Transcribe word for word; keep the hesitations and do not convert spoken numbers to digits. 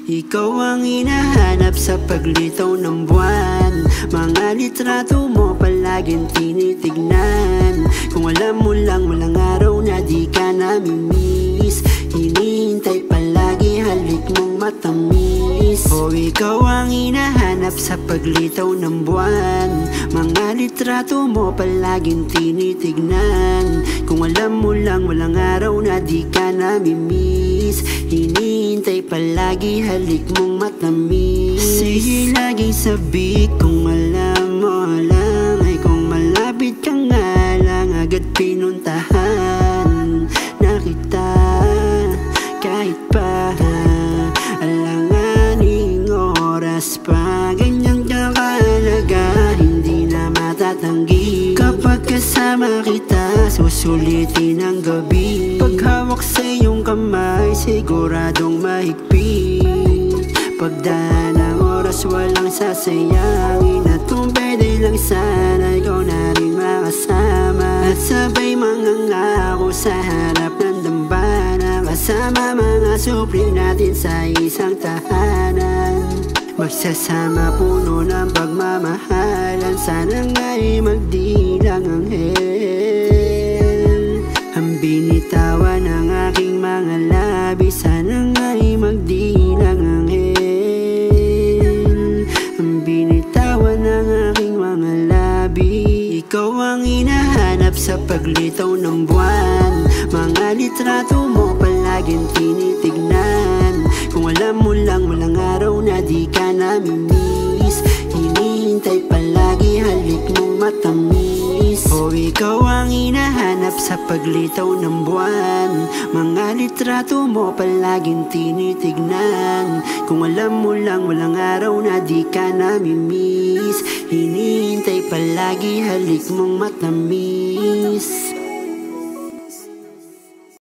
Ikaw ang hinahanap sa paglitaw ng buwan. Mga litrato mo palaging tinitignan. Kung alam mo lang walang araw na di ka namimiss. Hinihintay palagi halik mong matamis. O ikaw ang hinahanap sa paglitaw ng buwan. Mga litrato mo palaging tinitignan. Kung alam mo lang walang araw na di ka namimiss. Hinihintay palagi halik mong matamis. Sige laging sabi kung alam mo lang. Ay kung malapit ka nga lang agad pinuntahan na kita. Kahit pa alanganing oras pa, ganyang kakalaga hindi na matatanggi. Kapag kasama kita susulitin ang gabi. Paghawak sa iyong kamay siguradong mahigpit. Pagdaan ng oras walang sasayangin. At kung pwede lang sana ikaw na rin makasama. At sabay mangangako sa harap ng dambana. Kasama mga supling natin sa isang tahanan. Magsasama puno ng pagmamahalan. Sana nga'y magdilang ang hell. Ang binitawan ng aking mga labi. Sana nga'y magdilang ang hell. Ang binitawan ng aking mga labi. Ikaw ang hinahanap sa paglitaw ng buwan. Mga litrato mo palaging tinitignan. Kung alam mo lang walang araw na di ka namimiss. Hinihintay palagi halik mong matamis. O ikaw ang hinahanap sa paglitaw ng buwan. Mga litrato mo palaging tinitignan. Kung alam mo lang walang araw na di ka namimiss. Hinihintay palagi halik mong matamis.